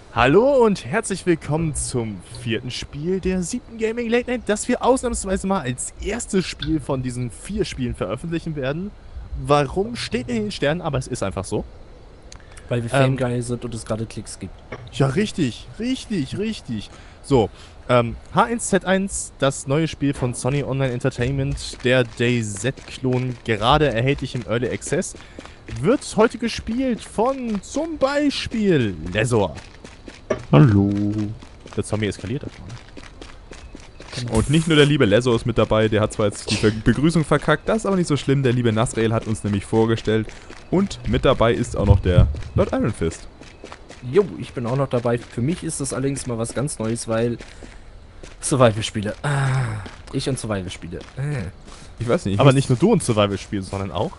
Hallo und herzlich willkommen zum vierten Spiel der 7. Gaming Late Night, das wir ausnahmsweise mal als erstes Spiel von diesen 4 Spielen veröffentlichen werden. Warum steht in den Sternen, aber es ist einfach so. Weil wir Famegeil sind und es gerade Klicks gibt. Ja, richtig. So, H1Z1, das neue Spiel von Sony Online Entertainment, der DayZ-Klon, gerade erhältlich im Early Access, wird heute gespielt von zum Beispiel Lessor. Hallo. Der Zombie eskaliert einfach. Und nicht nur der liebe Lezo ist mit dabei, der hat zwar jetzt die Begrüßung verkackt, das ist aber nicht so schlimm, der liebe Nasrael hat uns nämlich vorgestellt. Und mit dabei ist auch noch der Lord Iron Fist. Jo, ich bin auch noch dabei. Für mich ist das allerdings mal was ganz Neues, weil Survival-Spiele. Ich und Survival-Spiele. Ich weiß nicht. Aber nicht nur du und Survival spielst, sondern auch.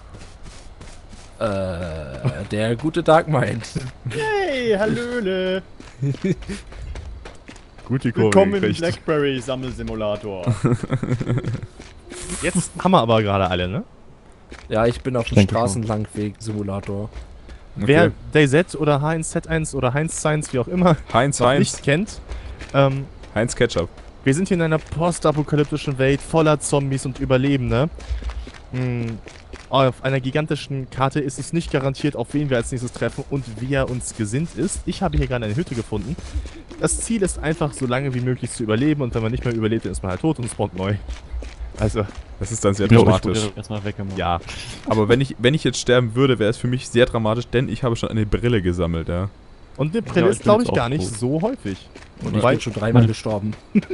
Der gute Dark Mind. Hey, hallöle! Gute Kurve Willkommen im gekriegt. Blackberry-Sammelsimulator. Jetzt haben wir aber gerade alle, ne? Ja, ich bin auf dem denke Straßenlangweg-Simulator. Wer DayZ oder H1Z1 oder Heinz Science, wie auch immer, Heinz noch nicht kennt, Heinz Ketchup. wir sind hier in einer postapokalyptischen Welt voller Zombies und Überlebende. Auf einer gigantischen Karte ist es nicht garantiert, auf wen wir als nächstes treffen und wie er uns gesinnt ist. Ich habe hier gerade eine Hütte gefunden. Das Ziel ist einfach, so lange wie möglich zu überleben, und wenn man nicht mehr überlebt, dann ist man halt tot und spawnt neu. Also, Das ist dann sehr Ich dramatisch. wurde erstmal weggemacht. ja. Aber wenn ich jetzt sterben würde, wäre es für mich sehr dramatisch, denn ich habe schon eine Brille gesammelt, ja. Und eine Brille Ja, ist, ich bin glaube jetzt ich, gar auch nicht tot. so häufig. Und ich Weil- bin schon dreimal gestorben.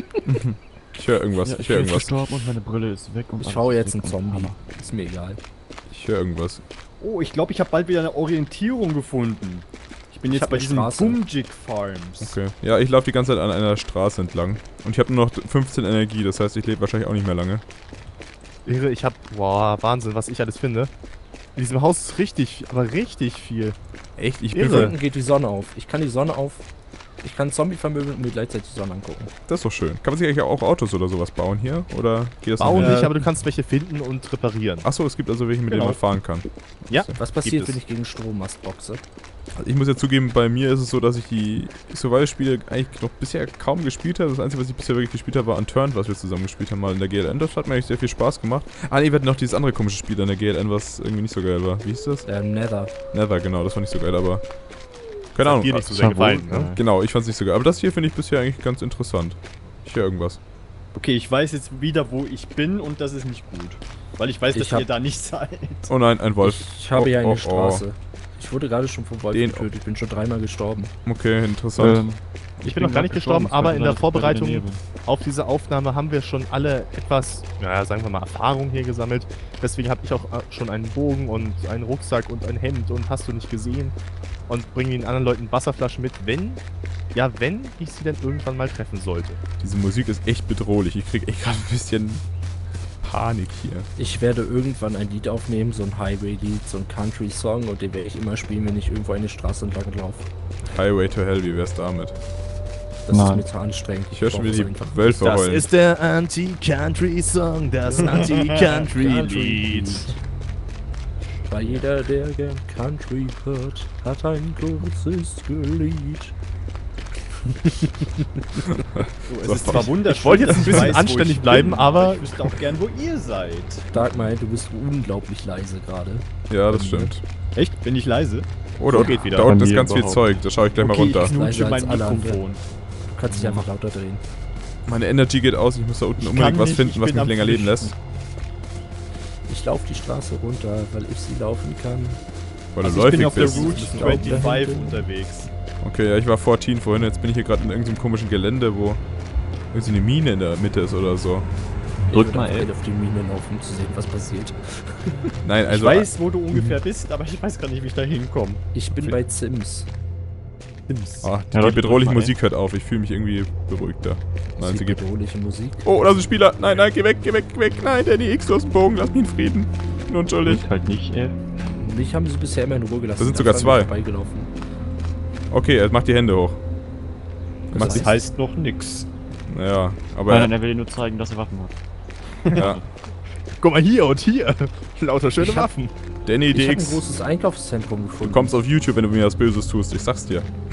Ich höre irgendwas, Ja, ich ich höre bin irgendwas. verstorben und meine Brille ist weg. Und Ich alles schaue ist jetzt weg einen und Zombie. Hammer. Ist mir egal. Ich höre irgendwas. Oh, ich glaube, ich habe bald wieder eine Orientierung gefunden. Ich bin Ich jetzt hab bei eine diesen Straße. Bumjig Farms. Okay. Ja, ich laufe die ganze Zeit an einer Straße entlang. Und ich habe nur noch 15 Energie, das heißt, ich lebe wahrscheinlich auch nicht mehr lange. Irre, ich hab. Boah, Wahnsinn, was ich alles finde. In diesem Haus ist richtig, aber richtig viel. Echt? Ich Irre. bin Unten geht die Sonne auf. Ich kann die Sonne auf. Ich kann Zombie vermöbeln und mir gleichzeitig die Sonne angucken. Das ist doch schön. Kann man sich eigentlich auch Autos oder sowas bauen hier? Oder geht das Bauen nicht? nicht, aber du kannst welche finden und reparieren. Achso, es gibt also welche, mit denen Genau. man fahren kann. Ja, Was Gibt passiert, es. wenn ich gegen Strommast boxe? Also ich muss ja zugeben, bei mir ist es so, dass ich die Survival-Spiele eigentlich noch bisher kaum gespielt habe. Das Einzige, was ich bisher wirklich gespielt habe, war Unturned, was wir zusammen gespielt haben, mal in der GLN. Das hat mir eigentlich sehr viel Spaß gemacht. Ah nee, wir hatten noch dieses andere komische Spiel in der GLN, was irgendwie nicht so geil war. Wie hieß das? Nether. Never, genau, das war nicht so geil, aber... Keine Ahnung. Dir nicht so sehr gefallen, ne? Genau, ich fand's nicht so geil. Aber das hier finde ich bisher eigentlich ganz interessant. Ich höre irgendwas. Okay, ich weiß jetzt wieder, wo ich bin, und das ist nicht gut. Weil ich weiß, Ich dass hab- ihr da nicht seid. Oh nein, ein Wolf. Ich habe hier Oh, eine oh, Straße. Ich wurde gerade schon vom Wolf Den- getötet. Ich bin schon dreimal gestorben. Okay, interessant. Ich bin noch gar nicht gestorben, es aber könnte in sein, der dass ich bei dir in Vorbereitung Nähe bin. auf diese Aufnahme haben wir schon alle etwas, naja, sagen wir mal, Erfahrung hier gesammelt. Deswegen habe ich auch schon einen Bogen und einen Rucksack und ein Hemd und hast du nicht gesehen. Und bringe den anderen Leuten Wasserflaschen mit, wenn ich sie dann irgendwann mal treffen sollte. Diese Musik ist echt bedrohlich. Ich krieg echt gerade ein bisschen Panik hier. Ich werde irgendwann ein Lied aufnehmen, so ein Highway-Lied, so ein Country-Song, und den werde ich immer spielen, wenn ich irgendwo eine Straße entlang laufe. Highway to Hell, wie wär's damit? Das Nein. ist mir zu anstrengend. Ich höre schon brauch wieder es die einfach. Wölfe Das heulen. ist der Anti-Country-Song, das Anti-Country-Lied. Weil jeder, der gern Country hört, hat ein kurzes Glied. So, es ist zwar wunderschön, Ich wollte jetzt dass ein bisschen weiß, wo anständig ich bleiben, bin, aber- ich wüsste auch gern, wo ihr seid. Dark Mind, du bist unglaublich leise gerade. Ja, das stimmt. Echt? Bin ich leise? Oh, So da, geht wieder. da unten Bei ist mir ganz viel überhaupt. Zeug. Da schaue ich gleich mal runter. ich knutsche Leiser mein als alle Mikrofon. Du kannst dich einfach lauter drehen. Meine Energy geht aus. Ich muss da unten Ich unbedingt kann was nicht, finden, ich was bin mich am länger leben Flüchten. lässt. Ich laufe die Straße runter, weil ich sie laufen kann. Weil du Also ich bin läufig auf der bist. Route Bisschen 25 Augenblick. unterwegs. Okay, ja, ich war 14 vorhin. Jetzt bin ich hier gerade in irgendeinem komischen Gelände, wo irgendwie eine Mine in der Mitte ist oder so. Drück Ich mal würde L. auf die Mine laufen, um zu sehen, was passiert. Nein, also... ich weiß, wo du ungefähr bist, aber ich weiß gar nicht, wie ich da hinkomme. Ich bin bei Sims. Ah, die Ja, Leute, bedrohliche drück mal, Musik hört auf. Ich fühle mich irgendwie beruhigter. Nein, Sie sie gibt... bedrohliche Musik. Oh, da ist ein Spieler. Nein, nein, geh weg, geh weg, geh weg. Nein, Danny X, du hast einen Bogen. Lass mich in Frieden. Ich bin unschuldig. Drück halt nicht L. Mich haben sie bisher immer in Ruhe gelassen. Da sind Ich sogar bin zwei. vorbeigelaufen. Okay, er macht die Hände hoch. Das Macht Das heißt noch nix. Ja, Nein, aber... er will dir nur zeigen, dass er Waffen hat. Ja. Guck mal hier und hier. Lauter schöne Ich hab- Waffen. Danny Ich habe ein DX, großes Einkaufszentrum du gefunden. kommst auf YouTube, wenn du mir was Böses tust. Ich sag's dir.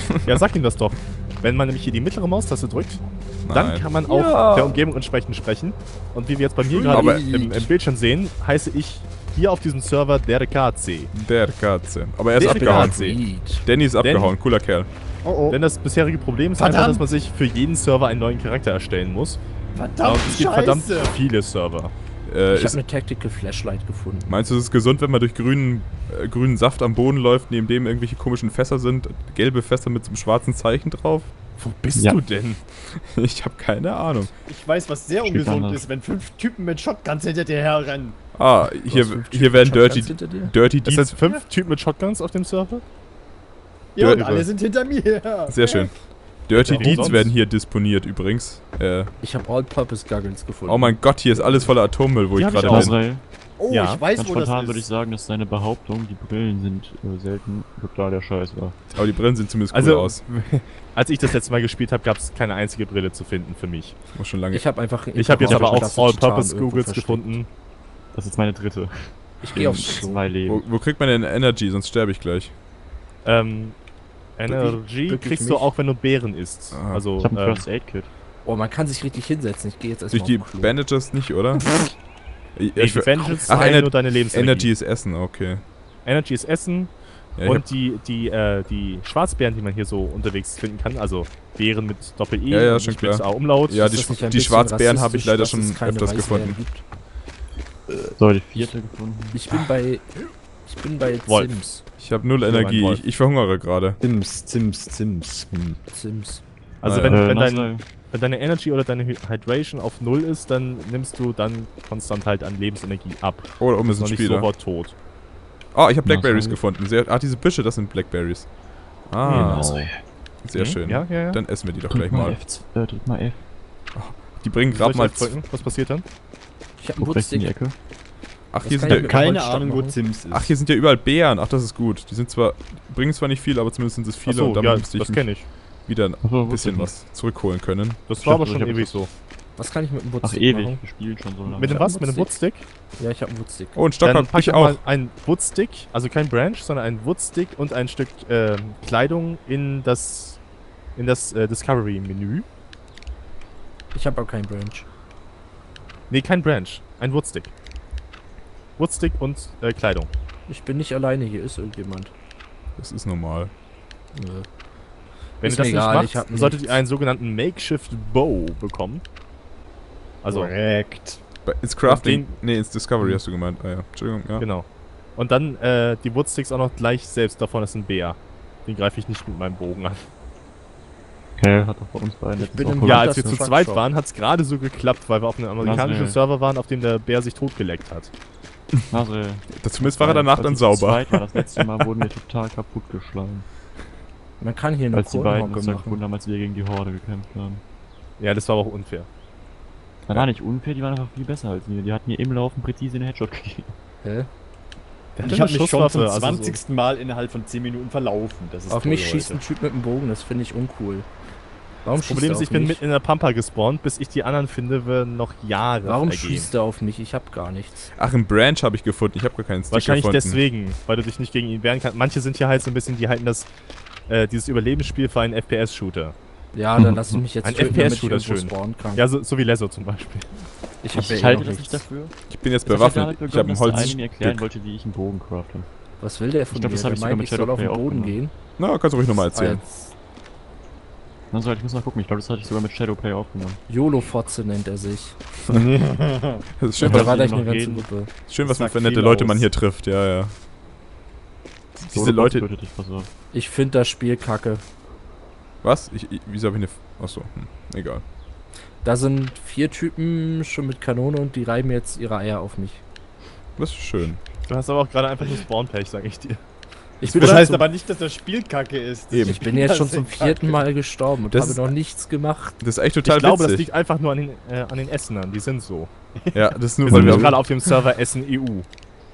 Ja, sag ihm das doch. Wenn man nämlich hier die mittlere Maustaste drückt, dann Nein. kann man auch der Umgebung entsprechend sprechen. Und wie wir jetzt bei mir gerade Aber- im Bildschirm sehen, heiße ich hier auf diesem Server der KC. Der Katze. Aber er ist Der abgehauen. Katze. Danny ist abgehauen, cooler Kerl. Oh, Denn das bisherige Problem ist einfach, Verdammt. dass man sich für jeden Server einen neuen Charakter erstellen muss. Verdammt, Und es gibt verdammt Scheiße. viele Server. Ich habe Ist, eine Tactical Flashlight gefunden. meinst du, es ist gesund, wenn man durch grünen Saft am Boden läuft, neben dem irgendwelche komischen Fässer sind? Gelbe Fässer mit so einem schwarzen Zeichen drauf? Wo bist Ja. du denn? Ich habe keine Ahnung. Ich weiß, was sehr Spielt ungesund anders. ist, wenn 5 Typen mit Shotguns hinter dir herrennen. Ah, hier werden Shotguns hinter dir? Dirty Es Deeds. sind 5 Typen mit Shotguns auf dem Server? Ja, Ja, und alle über- sind hinter mir. Sehr schön. Dirty Ja, wo Deeds sonst? werden hier disponiert übrigens. Ich habe All-Purpose Goggles gefunden. Oh mein Gott, hier ist alles voller Atommüll, wo Die ich hab ich gerade auch. bin. Israel, Oh, Ja, ich weiß, ganz wo das spontan würde ich ist. sagen, dass deine Behauptung, die Brillen sind selten, totaler Scheiß war. Aber die Brillen sehen zumindest cool Also, aus. als ich das letzte Mal gespielt habe, gab es keine einzige Brille zu finden für mich. Muss schon lange. Ich habe einfach. Ich habe jetzt aber auch Infrarot- All-Purpose Titan irgendwo Googles versteckt. gefunden. Das ist meine dritte. Ich gehe aufs Klo. 2 Leben. Wo kriegt man denn Energy? Sonst sterbe ich gleich. Energy Wirklich kriegst du mich? auch, wenn du Beeren isst. Ah. Also, Ich habe ein First Aid Kit. Oh, man kann sich richtig hinsetzen. Ich gehe jetzt Durch erstmal die aufs Klo. Bandages nicht, oder? die Vengeance Ach, heilen nur deine Lebensenergie. Energy ist Essen, okay. Energy ist Essen. Ja, ich Und die Schwarzbeeren, die man hier so unterwegs finden kann, also Beeren mit Doppel-E Ja, ja, und schon nicht mit klar. A-Umlaut. Ja, Ist das nicht ein die bisschen Schwarzbeeren habe ich rassistisch, leider dass schon es keine öfters Weißbeeren gefunden. gibt? So, die vierte gefunden. Ich bin bei Wolf. Sims. Ich habe null mein Energie. Wolf. Ich verhungere gerade. Zims. Sims. Also Ah, wenn, ja. wenn deine Energy oder deine Hydration auf 0 ist, dann nimmst du dann konstant halt an Lebensenergie ab. Oh, da oben ist Ist noch ein nicht Spieler. sofort tot. Oh, ich habe Blackberries Nasai. gefunden. Diese Büsche, das sind Blackberries. Ah, sehr schön. Ja, ja, ja. Dann essen wir die doch Drück gleich mal mal. F. Drück mal F. Die bringen Soll gerade ich mal... euch drücken? Was passiert dann? Ich habe einen Guck rechts in die Woodstick. Ecke. Ach, Das hier kann sind ich ja... mit- Keine Holzstock Ahnung, wo machen. Zims ist. Ach, hier sind ja überall Beeren. Ach, das ist gut. Die sind zwar... bringen zwar nicht viel, aber zumindest sind es viele Achso, und damit ja, müsste ich das kenne ich. wieder ein Achso, bisschen was zurückholen können. Das war aber dachte, schon ich hab ewig das- so. Was kann ich mit dem Ach, Woodstick ewig. machen? Wir spielen schon so lange. Mit dem was? Mit dem Woodstick? Ja, ich habe einen Woodstick. Oh, ein Stock Dann habe pack ich doch auch. mal einen Woodstick, also kein Branch, sondern einen Woodstick und ein Stück Kleidung in das Discovery-Menü. Ich habe aber keinen Branch. Nee, kein Branch. Ein Woodstick. Woodstick und Kleidung. Ich bin nicht alleine, hier ist irgendjemand. Das ist normal. Nö. Wenn Ist ihr das mir nicht egal, macht, ich hab solltet nichts. ihr einen sogenannten Makeshift Bow bekommen. Also, Korrekt. Ins Crafting... den- Nee, ins Discovery hast du gemeint. Ah ja, Entschuldigung, ja. genau. Und dann die Woodsticks auch noch gleich selbst davon, das ist ein Bär. Den greife ich nicht mit meinem Bogen an. Okay, hat doch bei uns beiden Ich letztens bin auch im cool. Ja, Ja, als wir das zu ist ein zweit Truckshop. waren, hat es gerade so geklappt, weil wir auf einem amerikanischen nee. Server waren, auf dem der Bär sich totgeleckt hat. Nasel. Zumindest war er danach dann sauber. Zweit war das letzte Mal, wurden wir total kaputt geschlagen. Man kann hier eine Als die beiden Kronhocke uns dann machen. gefunden haben, als wir gegen die Horde gekämpft haben. Ja, das war aber auch unfair. Das war nicht unfair, die waren einfach viel besser als wir. Die hatten mir im Laufen präzise einen Headshot gegeben. Hä? Der Ich habe mich schon zum also 20. Mal innerhalb von 10 Minuten verlaufen. Das ist Auf toll mich heute. schießt ein Typ mit dem Bogen, das finde ich uncool. Warum Das Problem ist, ich bin mitten in der Pampa gespawnt, bis ich die anderen finde, werden noch Jahre Warum vergehen. schießt er auf mich? Ich habe gar nichts. Ach, einen Branch habe ich gefunden. Ich habe gar keinen Stick Wahrscheinlich gefunden. deswegen, weil du dich nicht gegen ihn wehren kannst. Manche sind ja halt so ein bisschen, die halten das, dieses Überlebensspiel für einen FPS-Shooter. Ja, dann lass ich mich jetzt Ein töten, damit ich FPS-Shooter ist irgendwo schön. spawnen kann. Ja, so wie Leso zum Beispiel. Ich habe Ich ja eh halte noch das nichts. nicht dafür. Ich bin jetzt Das hat bewaffnet. damit Ich habe ein begonnen, dass der eine mir Holzstück. erklären wollte, wie ich einen Bogen crafte. Was will der von Ich glaub, mir? das hab Der ich sogar meint, mit ich soll auf den Shadowplay Boden aufgenommen. gehen. Na, kannst du ruhig nochmal Ah, erzählen. jetzt Also, ich muss mal gucken. Ich glaube, das hatte ich sogar mit Shadowplay aufgenommen. YOLO-Fotze nennt er sich. Das ist schön, Da was war wir gleich eine noch ganze reden. Gruppe. schön was sagt für nette viel Leute aus. man hier trifft. Ja, ja. Diese Solo Leute... tötet dich, pass auf. Ich finde das Spiel kacke. Was? Wieso habe ich eine... Achso, egal. Da sind 4 Typen schon mit Kanone und die reiben jetzt ihre Eier auf mich. Das ist schön. Du hast aber auch gerade einfach nur Spawn-Pech, sag ich dir. Ich bin, Das schon heißt zum, aber nicht, dass das Spiel kacke ist. Eben. ich bin jetzt schon zum 4. Kacke. Mal gestorben und Das habe ist- noch nichts gemacht. Das ist echt total Ich glaube, das witzig. liegt einfach nur an den Essenern, die sind so. Ja, das ist nur, Wir weil sind wir... nämlich gerade auf dem Server Essen EU. Können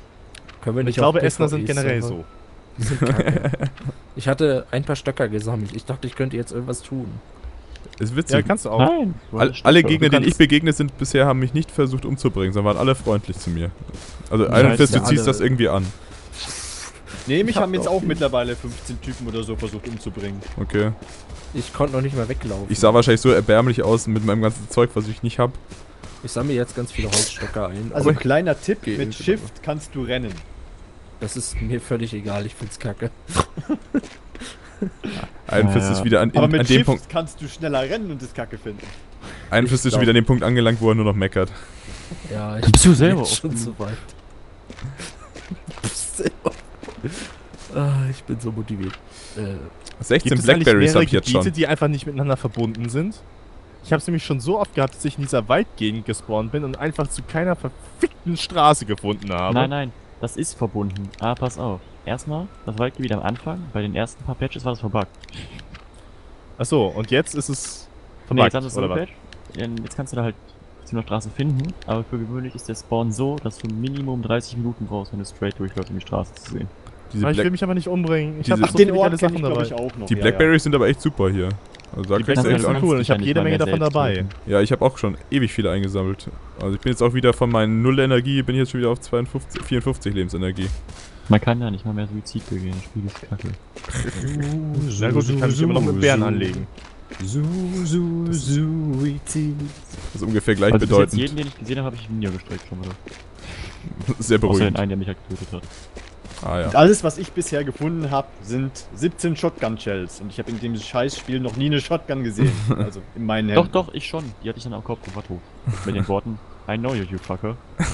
wir Ich nicht glaube, auf Essener sind PvE generell Server? so. Die sind kacke. Ich hatte ein paar Stöcker gesammelt. Ich dachte, ich könnte jetzt irgendwas tun. ist Ja, witzig. kannst du auch. Nein! Alle Gegner, denen kannst- ich begegnet sind bisher, haben mich nicht versucht umzubringen, sondern waren alle freundlich zu mir. Also, Ja, Iron Fist, ist du ja ziehst alle- das irgendwie an. Nee, mich hab haben jetzt doch auch viel. mittlerweile 15 Typen oder so versucht umzubringen. Okay. Ich konnte noch nicht mal weglaufen. Ich sah wahrscheinlich so erbärmlich aus mit meinem ganzen Zeug, was ich nicht hab. Ich sammle jetzt ganz viele Holzstöcker ein. Also aber kleiner Tipp, Geht, mit Shift kannst du rennen. das ist mir völlig egal, ich find's kacke. Ein Fist ist wieder an Aber mit dem Shift Punkt. kannst du schneller rennen und das Kacke finden. Ein Fist ist schon wieder an dem Punkt angelangt, wo er nur noch meckert. Ja, Bist du selber jetzt schon offen? so weit. Ich bin so motiviert. 16 Gibt es eigentlich Blackberries mehrere hab ich jetzt Gebiete, schon. die einfach nicht miteinander verbunden sind? Ich habe es nämlich schon so oft gehabt, dass ich in dieser Waldgegend gespawnt bin und einfach zu keiner verfickten Straße gefunden habe. Nein, nein, das ist verbunden. Aber pass auf. Erstmal, das Waldgebiet am Anfang, bei den ersten paar Patches war das verbuggt. Achso, und jetzt ist es Nee, jetzt verbuggt, haben sie es oder was? gepatcht. Jetzt kannst du da halt zu einer Straße finden, aber für gewöhnlich ist der Spawn so, dass du Minimum 30 Minuten brauchst, wenn du straight durchläufst, um die Straße zu sehen. Diese Aber ich will Black mich aber nicht umbringen. Ich diese- habe Ach, so Den viele Ort geile kenn Sachen ich, glaub dabei. ich, auch noch. die Blackberries sind aber echt super hier. Also da Die kriegst du Blackberries echt sind auch. cool und ich habe Kann jede nicht mal Menge mehr davon selbst dabei. töten. Ja, ich habe auch schon ewig viele eingesammelt. Also ich bin jetzt auch wieder von meinen 0 Energie, bin jetzt schon wieder auf 54 Lebensenergie. Man kann da nicht mal mehr Suizid begehen, das Spiel ist kacke. Na gut, ich kann mich immer noch mit Bären anlegen. Suizid. Das ist ungefähr Also bis jetzt gleichbedeutend. jeden, den ich gesehen habe, habe ich ihn niedergestreckt schon mal. Sehr Außer den beruhigend. einen, der mich halt getötet hat. Ah ja. Und alles, was ich bisher gefunden habe, sind 17 Shotgun-Shells. Und ich habe in dem Scheißspiel noch nie eine Shotgun gesehen. Also in meinen Doch, Händen. doch, ich schon. Die hatte ich dann am Kopf und war tot. Mit den Worten, I know you, you fucker.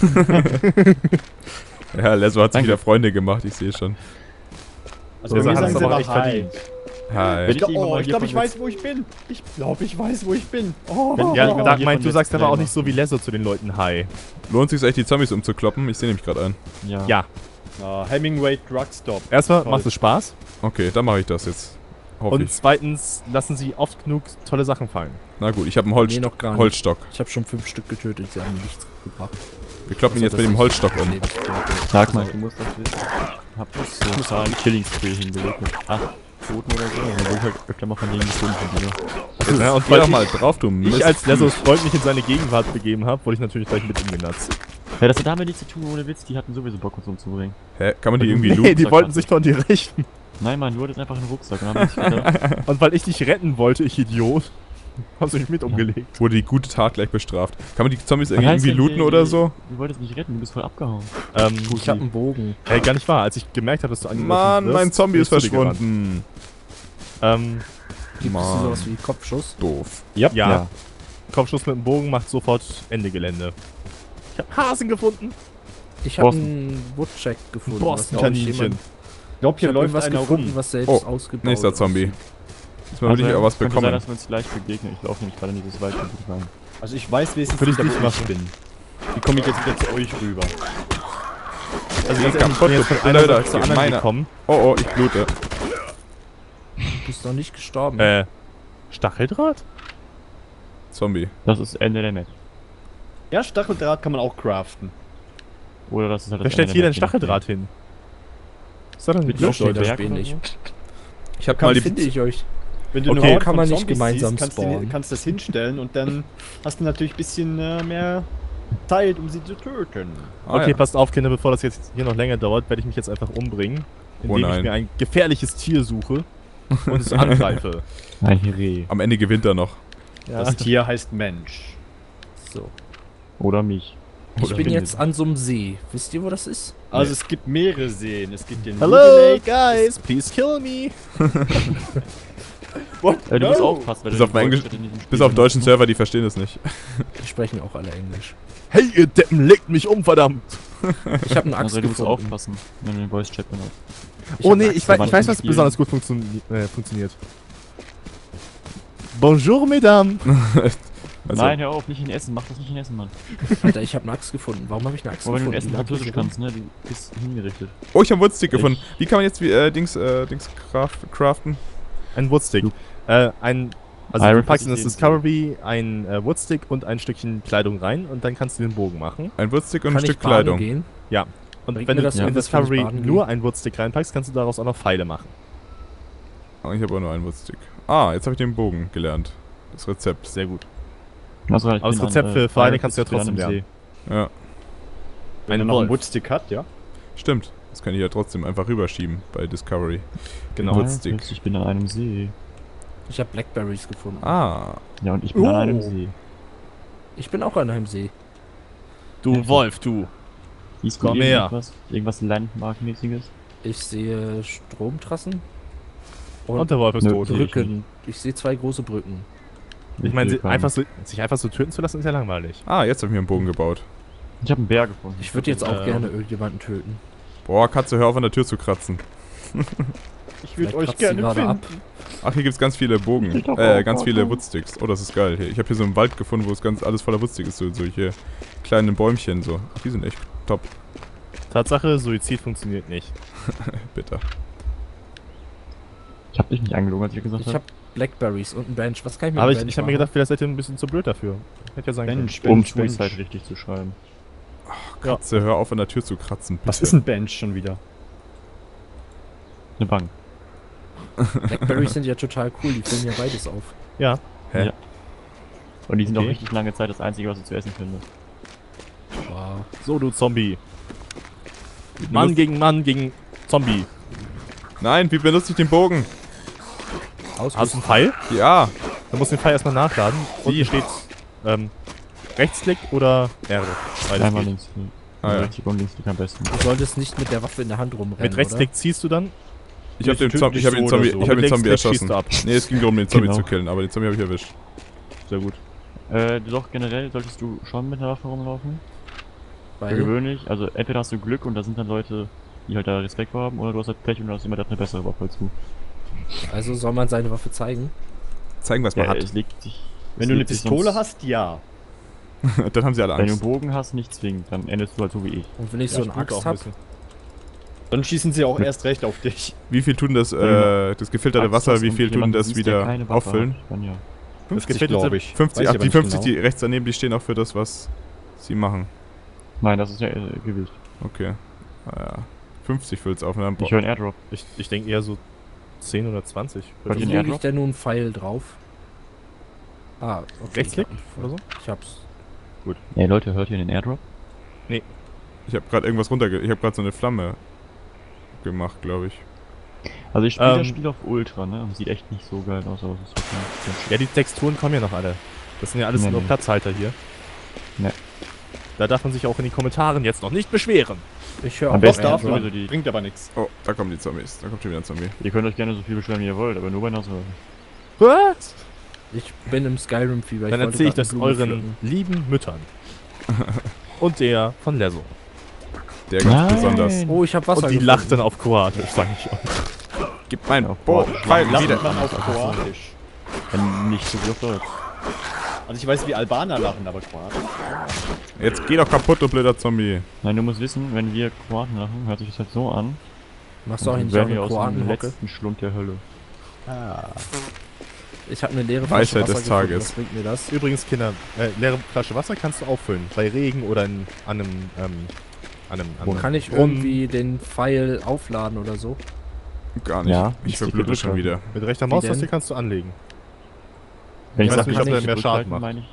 Ja, Leso hat sich Danke. wieder Freunde gemacht, ich sehe schon. Also So bei mir Sachen sagen hast sie du aber immer echt hi. verdient. Hi. Wenn ich irgendwann mal Ich hier glaube, von ich weiß, wo ich bin. Ich glaube, ich weiß, wo ich bin. Oh. Wenn- Ja, Oh, Dark hier meint, von du Let's sagst aber Play auch nicht so wie Leso zu den Leuten Hi. Lohnt sich echt die Zombies umzukloppen? Ich sehe nämlich gerade einen. Ja. Ja. Hemingway Drugstop. Erstmal Toll. macht es Spaß Okay, dann mache ich das jetzt. Hoffe und ich. zweitens lassen sie oft genug tolle Sachen fallen. Na gut, ich habe einen Nee, noch gar nicht. Holzstock. Ich habe schon 5 Stück getötet, sie haben nichts gebracht. Wir kloppen ihn jetzt mit dem Holzstock um. Sag mal, du musst das wissen. Ich hab so total Killing Spree hingelegt mit 8 Toten oder so. Und dann wurde ich halt öfter mal von denen gefunden von dir. Ja, und Geh weil doch ich, mal drauf, du Mist. ich als Lesos Freund mich in seine Gegenwart begeben habe, wurde ich natürlich gleich mit ihm genutzt. Ja, das hat damit nichts zu tun, ohne Witz. Die hatten sowieso Bock, uns umzubringen. Hä? Kann man die irgendwie Nee, looten? die wollten sich von dir rächen. Nein, Mann, du hattest einfach einen Rucksack und haben sich gedacht, Und weil ich dich retten wollte, ich Idiot, hast du mich mit umgelegt. Wurde die gute Tat gleich bestraft. Kann man die Zombies was heißt irgendwie denn, looten die- oder so? Du wolltest mich retten, du bist voll abgehauen. Ich habe einen Bogen. Gar nicht wahr. Als ich gemerkt habe, dass du angegriffen Mann, wirst, mein Zombie bin ist ich zu dir gerannt. verschwunden. Gibt es Mann. sowas wie Kopfschuss? Doof. Ja. Kopfschuss mit dem Bogen macht sofort Ende Gelände. Ich hab Hasen gefunden. Ich habe Boston. einen Woodcheck gefunden. Boston-Kaninchen. Ich glaube, hier Ich habe läuft was einer gefunden, rum. was selbst Oh, ausgebaut nächster ist. Zombie. Diesmal will ich aber was könnte sein, bekommen. dass wir uns gleich begegnen. Ich laufe nämlich gerade in dieses Waldgebiet rein. Also ich weiß wenigstens Würde ich nicht, nicht wo machen. ich bin. Wie komme ich jetzt wieder zu euch rüber? Also ganz ehrlich, ich kaputt, bin jetzt du von einer blöder Sache zur anderen Gemeiner. gekommen. Oh, oh, ich blute. Du bist noch nicht gestorben. Stacheldraht? Zombie. Das ist Ende der Map. Ja, Stacheldraht kann man auch craften. Oder das ist halt Wer das stellt Ende hier der denn Map, Stacheldraht hin? Ist das denn Mit nicht Löschen Leute? das Berg Spiel oder nicht. so? Ich habe Kann mal die... finde ich euch. Wenn du Okay. eine Horde Kann von man nicht Zombies gemeinsam siehst, spawnen. kannst du das hinstellen und dann hast du natürlich ein bisschen mehr Zeit, um sie zu töten. Ah, Okay, ja. passt auf, Kinder, bevor das jetzt hier noch länger dauert, werde ich mich jetzt einfach umbringen. Oh Indem ich nein. mir ein gefährliches Tier suche und es angreife. Ein Reh. Am Ende gewinnt er noch. Ja. Das Tier heißt Mensch. So. Oder mich. Ich Oder bin Winde. jetzt an so einem See. Wisst ihr, wo das ist? Also es gibt mehrere Seen. Es gibt den Hello, Ruby Lake. guys, please kill me. What? Du musst No. aufpassen, weil Bis du auf die Englisch- Deutschstädte in diesem Spiel Bis auf benutzt, deutschen ne? Server, die verstehen das nicht. Die sprechen auch alle Englisch. Hey, ihr Deppen, legt mich um, verdammt. Ich habe eine Axt Also du musst gefunden. aufpassen, wenn du den Voice Chat benutzt. Ich Oh hab nee, eine ich, Axt weiß, aber ich weiß, nicht was spielen. besonders gut funktioniert. Bonjour, mesdames. Also, Nein, hör auf, nicht in Essen, mach das nicht in Essen, Mann. Alter, ich habe eine Axt gefunden. Warum habe ich eine Axt Aber wenn du in gefunden? Essen Die lag Französisch hier rum. kannst, ne, du bist hingerichtet. Oh, ich habe Woodstick Ich- gefunden. Wie kann man jetzt Dings craften? Ein Woodstick. Also Iron du packst in das Fist Discovery ein Woodstick und ein Stückchen Kleidung rein und dann kannst du den Bogen machen. Ein Woodstick und Kann ein ich Stück baden Kleidung. gehen? Und Bringt wenn mir du das in irgendwas, wenn ich Discovery baden nur gehe? einen Woodstick reinpackst, kannst du daraus auch noch Pfeile machen. Oh, ich habe aber nur einen Woodstick. Ah, jetzt habe ich den Bogen gelernt. Das Rezept. Sehr gut. Also, ich Aber das bin Rezept für Pfeile Iron kannst du ja Fist dran trotzdem im lernen. See. Ja, Wenn er noch einen Woodstick hat, ja. stimmt. Das kann ich ja trotzdem einfach rüberschieben bei Discovery. Genau. Woodstick. Ich bin an einem See. Ich habe Blackberries gefunden. Ah, Ja, und ich bin an einem See. Ich bin auch an einem See. Du Wolf, du. Siehst Komm her. Irgendwas Landmarkmäßiges? Ich sehe Stromtrassen Und der Wolf ist Nö, tot. sehe ich Brücken. Ich sehe 2 große Brücken. Ich meine, sehe keinen. sich einfach so töten zu lassen, ist ja langweilig. jetzt habe ich mir einen Bogen gebaut. Ich habe einen Bär gefunden. Ich würde jetzt auch gerne irgendjemanden töten. Boah, Katze, hör auf an der Tür zu kratzen. Ich würde Vielleicht euch kratzt sie gerne gerade finden. ab. Ach, hier gibt's ganz viele Bogen. Ich doch Ganz auch, viele Papa. Woodsticks. Oh, das ist geil. Hier. Ich habe hier so einen Wald gefunden, wo es ganz alles voller Woodstick ist. So, solche kleinen Bäumchen so. Ach, die sind echt top. Tatsache, Suizid funktioniert nicht. Bitter. Ich habe dich nicht angelogen, als ich gesagt Ich habe. habe Blackberries und ein Bench. Was kann ich mit Aber dem Bench ich habe mir machen? gedacht, vielleicht seid ihr ein bisschen zu blöd dafür. Hätte ja sein können. Bench, Um Bench, Bench. Schulzeit richtig zu schreiben. Katze, hör auf an der Tür zu kratzen. Bitte. Was ist ein Bench schon wieder? Eine Bank. Blackberries sind ja total cool, die füllen ja beides auf. Ja. Hä? Ja. Und die sind Okay. auch richtig lange Zeit das Einzige, was ich zu essen finde. Wow. So, du Zombie. Mann gegen Zombie. Nein, wie benutze ich den Bogen? Hast du einen Pfeil? Ja. Dann musst du den Pfeil erstmal nachladen. Wie? Unten steht Rechtsklick oder R. Beides Einmal geht. links. Ah, ja. Rechtsklick und Linksklick am besten. Du solltest nicht mit der Waffe in der Hand rumrennen, Mit Rechtsklick ziehst du dann. Ich habe den, töten Zombie, dich ich hab den so oder Zombie, so. ich hab Mit den Zombie Rechtsklick schießt erschossen. du ab. Nee, es ging darum, den Zombie Genau. zu killen, aber den Zombie habe ich erwischt. Sehr gut. Doch, generell solltest du schon mit einer Waffe rumlaufen. Für Weil gewöhnlich. Also entweder hast du Glück und da sind dann Leute, die halt da Respekt vor haben, oder du hast halt Pech und du hast immer eine bessere Waffe als du. also soll man seine Waffe zeigen. Zeigen, was man Ja, hat. es legt sich. Wenn es du eine legt sich Pistole sonst- hast, ja. Dann haben sie alle Wenn du einen Angst. Bogen hast, nicht zwingend, dann endest du halt so wie ich. Und wenn ich Ja, so eine spult auch Axt ein habe, bisschen. Dann schießen sie auch erst recht auf dich. Wie viel tun das gefilterte Axt Wasser, hast wie und viel tun jemand das siehst, der wieder keine Waffe auffüllen? hat, dann ja. 50, gefällt glaube jetzt- ich. 50, Weiß ach, ich aber die nicht 50, genau. die rechts daneben, die stehen auch für das, was sie machen. Nein, das ist ja Gewicht. Okay. Ja. 50 füllt's auf. Ne? Ich höre einen Airdrop. Ich denke eher so 10 oder 20. Hört wie ihr den lege ich Airdrop? denn nun einen Pfeil drauf? Ah, okay. Rechtsklick ich hab- oder so? Ich hab's. Ey Leute, hört ihr den Airdrop? Ich habe gerade irgendwas ich habe gerade so eine Flamme gemacht, glaube ich. Also ich spiele das Ähm, Spiel auf Ultra, ne? Und sieht echt nicht so geil aus, aber es ist okay. Ja, die Texturen kommen ja noch alle. Das sind ja alles Nee, nur nee. Platzhalter hier. Nee. Da darf man sich auch in den Kommentaren jetzt noch nicht beschweren. Ich höre Am auch besten Das einen darf sowieso man. die- Bringt aber nichts. Oh, da kommen die Zombies. Da kommt schon wieder ein Zombie. Ihr könnt euch gerne so viel beschweren, wie ihr wollt, aber nur bei Nashörner. Was? Ich bin im Skyrim-Fieber. Dann wollte erzähle ich grad das eine Blume euren pflücken. lieben Müttern. Und der von Leso. Der ganz besonders. Oh, ich habe Wasser Und die gefunden. lacht dann auf Kroatisch, sag ich euch. Gib mein Auf Boah, Kroatisch. Pfeil Lasst wieder. man auf Kroatisch. Wenn nicht so wie auf Deutsch. Also ich weiß, wie Albaner lachen, aber Kroatisch. Jetzt geh doch kaputt, du blöder Zombie. Nein, du musst wissen, wenn wir Kroaten lachen, hört sich das halt so an. Machst du auch als nicht wären auch wir eine aus dem Kroatenhocke? letzten Schlund der Hölle. Ich habe eine leere Flasche Weisheit Wasser des gefunden. Tages. Was bringt mir das? Übrigens, Kinder, leere Flasche Wasser kannst du auffüllen. Bei Regen oder an einem Kann ich Brunnen. irgendwie den Pfeil aufladen oder so? Gar nicht. Ja, ich das verblute liegt schon Glück wieder. Mit rechter Wie Maustaste denn? kannst du anlegen. Wenn ich weiß sag, nicht, ich ob der hab mehr nicht Schaden zurückhalten, macht. meine ich.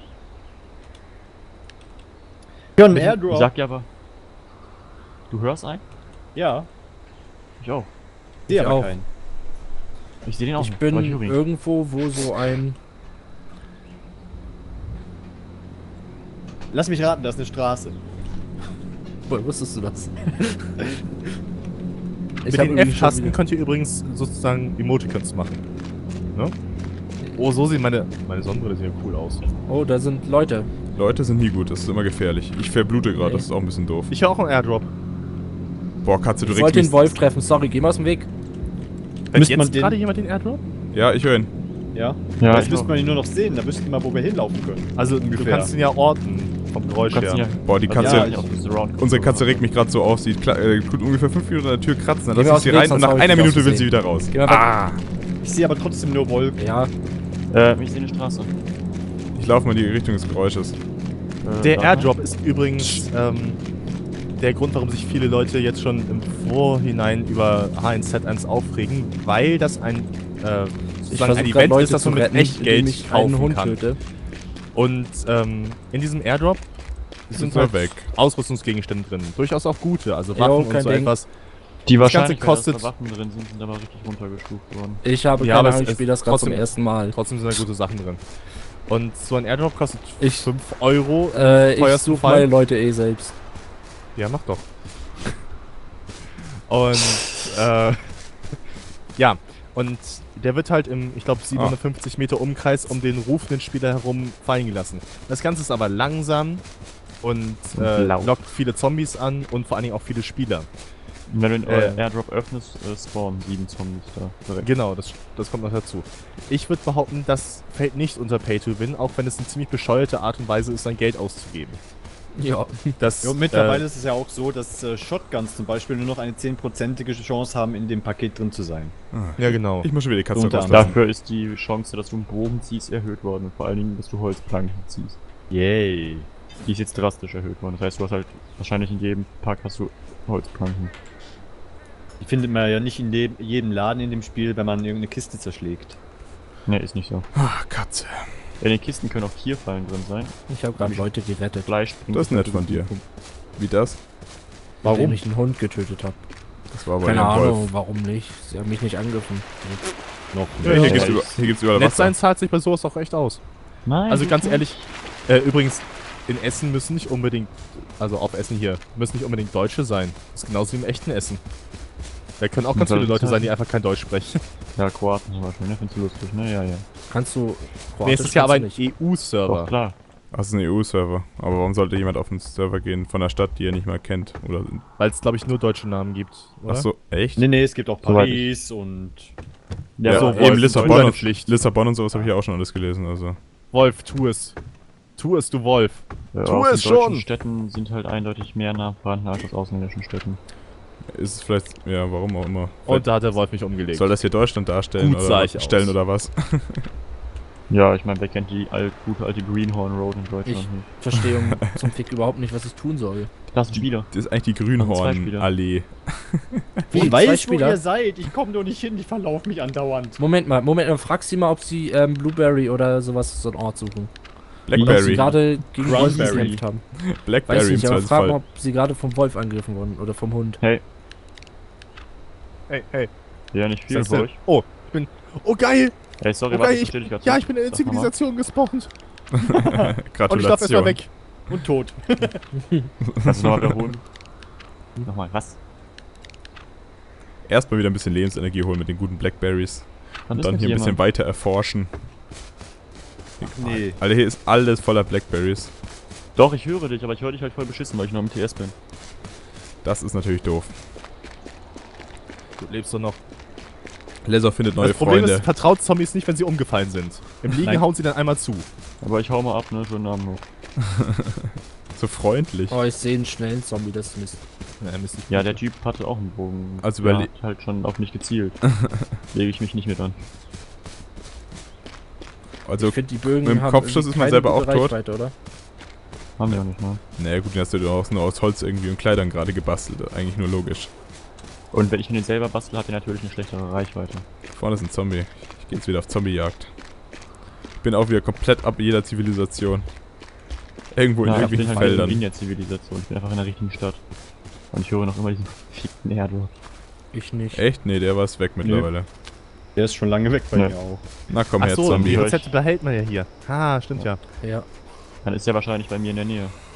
Ja, ein Ich Airdrop. sag dir aber. Du hörst einen? Ja, Ich auch. sehe Ich aber auch. keinen. Ich sehe den auch Ich nicht, bin aber ich höre ihn. irgendwo, wo so ein... Lass mich raten, das ist eine Straße. Woher wusstest du das? Mit den F-Tasten könnt ihr übrigens sozusagen Emoticons machen. Ne? Oh, so sehen meine Sonnenbrille sieht ja cool aus. Oh, da sind Leute. Leute sind nie gut, das ist immer gefährlich. Ich verblute gerade, Nee. das ist auch ein bisschen doof. Ich höre auch einen Airdrop. Boah, Katze, du Ich regst wollte mich. den Wolf treffen. Sorry, geh mal aus dem Weg. Hört Müsste man jetzt den- gerade jemand den Airdrop? Ja, ich höre ihn. Ja? Ja, Jetzt ich müsste auch. man ihn nur noch sehen, da wüssten wir mal, wo wir hinlaufen können. Also du Ungefähr. kannst ihn ja orten vom Geräusch Du kannst ihn her. ja. Boah, die Also Katze. ja, nicht auf den Surround- Unsere Katze regt mich gerade so auf, sie tut ungefähr 5 Minuten an der Tür kratzen, dann Geh mir lasse aus ich sie dem Weg, rein und sonst nach hau ich einer dich Minute aus will sie Versehen. wieder raus. Geh mal weg. Ah! Ich sehe aber trotzdem nur Wolken. Ja, Ich sehe eine Straße. Ich laufe mal in die Richtung des Geräusches. Der da- Airdrop ist übrigens der Grund, warum sich viele Leute jetzt schon im Vorhinein über H1Z1 aufregen, weil das ein ich sozusagen ein versuche gerade Event Leute ist, das zu man mit retten, indem Echtgeld ich einen kaufen Hund kann. töte. Und in diesem Airdrop sind wir halt weg. Ausrüstungsgegenstände drin. Durchaus auch gute, also Jo, Waffen und kein so Ding. etwas. Die Das Ganze Wahrscheinlichkeit, kostet- dass da Waffen drin sind aber richtig runtergestuft worden. Ich habe Ja, keine aber Ahnung, ich spiele das gerade zum trotzdem- ersten Mal. Trotzdem sind da gute Sachen drin. Und so ein Airdrop kostet Ich- 5 Euro. Ich teuersten suche Fall. meine Leute selbst. Ja, mach doch. Und, ja. Und der wird halt im, ich glaube, 750 Meter Umkreis um den rufenden Spieler herum fallen gelassen. Das Ganze ist aber langsam und laut. lockt viele Zombies an und vor allen Dingen auch viele Spieler. Und wenn du den Airdrop öffnest, spawnen 7 Zombies da. Direkt. Genau, das kommt noch dazu. Ich würde behaupten, das fällt nicht unter Pay to Win, auch wenn es eine ziemlich bescheuerte Art und Weise ist, sein Geld auszugeben. Ja. Das, Ja, und mittlerweile ist es ja auch so, dass Shotguns zum Beispiel nur noch eine 10%ige Chance haben, in dem Paket drin zu sein. ja, genau. Ich muss schon wieder die Katze Unter rauslassen. Dafür ist die Chance, dass du einen Bogen ziehst, erhöht worden. Und vor allen Dingen, dass du Holzplanken ziehst. Yay. Die ist jetzt drastisch erhöht worden. Das heißt, du hast halt wahrscheinlich in jedem Pack hast du Holzplanken. Die findet man ja nicht in jedem Laden in dem Spiel, wenn man irgendeine Kiste zerschlägt. Ne, ist nicht so. Ah, Katze. In den Kisten können auch Tierfallen drin sein. Ich habe gerade Leute gerettet, Fleisch bringt Das ist nett von dir. Wie das? indem ich einen Hund getötet habe. Das war aber Keine ja ein Ahnung, Wolf. warum nicht. Sie haben mich nicht angegriffen. Noch Ja, hier gibt's überall Nett Wasser. sein zahlt sich bei sowas auch echt aus. Nein. Also ganz ehrlich, übrigens, in Essen müssen nicht unbedingt, also auf Essen hier, müssen nicht unbedingt Deutsche sein. Das ist genauso wie im echten Essen. Da können auch ganz Soll viele das Leute sein, heißen? die einfach kein Deutsch sprechen. Ja, Kroaten zum Beispiel, ne? Findest du lustig, ne? Ja, ja. Kannst du Nee, es ist ja aber ein kannst du nicht. Doch, EU-Server. klar. Das ist ein EU-Server. Aber warum sollte jemand auf einen Server gehen von einer Stadt, die er nicht mal kennt? Oder. Weil es, glaube ich, nur deutsche Namen gibt. Oder? Achso, echt? Nee, es gibt auch Soweit Paris und... Ja, so, eben Wolf, Lissabon deine und, Pflicht. Lissabon und sowas habe ich ja auch schon alles gelesen. Also. Wolf, tu es. Tu es, du Wolf. Tu Auf den es deutschen schon! Städten sind halt eindeutig mehr Namen vorhanden als aus ausländischen Städten. Ist es vielleicht. Ja, warum auch immer. Und da hat der Wolf mich umgelegt. Soll das hier Deutschland darstellen Gut sah oder ich aus. stellen oder was? Ja, ich meine, wer kennt die gute alte Greenhorn Road in Deutschland Ich nicht? verstehe zum Fick überhaupt nicht, was ich tun soll. Das sind Spieler. Das ist eigentlich die Zwei Spieler. Grünhorn-Allee. Wie, Ich zwei weiß, wo Spieler? ihr seid. Ich komme doch nicht hin, ich verlaufe mich andauernd. Moment mal, frag sie mal, ob sie Blueberry oder sowas, so einen Ort suchen. Ob sie Blackberry. gerade gegen Wolf Cranberry. gekämpft haben. Weiß Blackberry im nicht, aber frag mal, Zweifelsfall. ob sie gerade vom Wolf angegriffen wurden oder vom Hund. Hey, Hey, hey. ja, nicht viel Sei für still. euch. Oh, ich bin... Oh, geil! Hey, sorry, Oh, warte, geil, ich verstehe dich gerade. Ja, ich bin in der Sag noch mal. Zivilisation gespawnt. Und ich Gratulation. laufe erstmal weg. Und tot. Kannst du nochmal wiederholen? Nochmal, was? Erstmal wieder ein bisschen Lebensenergie holen mit den guten Blackberries. Was Und ist dann mit hier ein bisschen jemand? weiter erforschen. Nee. Alter, hier ist alles voller Blackberries. Doch, ich höre dich, aber ich höre dich halt voll beschissen, weil ich noch im TS bin. Das ist natürlich doof. Du lebst doch noch. Leser findet neue Das Problem Freunde. ist, vertraut Zombies nicht, wenn sie umgefallen sind. Im Liegen Nein. hauen sie dann einmal zu. Aber ich hau mal ab, ne, für den Namen noch. So freundlich. Oh, ich sehe einen schnellen Zombie, das ist Mist. Ja, Mist, ich- Ja, der Typ hatte auch einen Bogen. Also Der überle- hat halt schon auf mich gezielt. Lege ich mich nicht mit an. Also, Ich finde, die Bögen mit dem haben Kopfschuss irgendwie ist man keine selber gute auch tot. Reichweite, oder? Haben wir auch nicht mal. naja gut, den hast du doch auch nur aus Holz irgendwie und Kleidern gerade gebastelt. Eigentlich nur logisch. Und wenn ich mir den selber bastel, hat er natürlich eine schlechtere Reichweite. Vorne ist ein Zombie. Ich gehe jetzt wieder auf Zombiejagd. Ich bin auch wieder komplett ab jeder Zivilisation. Irgendwo in Ja, ich bin irgendwelchen halt in Feldern. der Zivilisation. Ich bin einfach in der richtigen Stadt. Und ich höre noch immer diesen verfickten Airdrop. Ich nicht. Echt? Nee, der war es weg mittlerweile. Der ist schon lange weg bei Ja. mir auch. Na komm her, Achso, Zombie. die hör Rezepte behält man ja hier. Ah, stimmt ja. Ja. Dann ist er wahrscheinlich bei mir in der Nähe.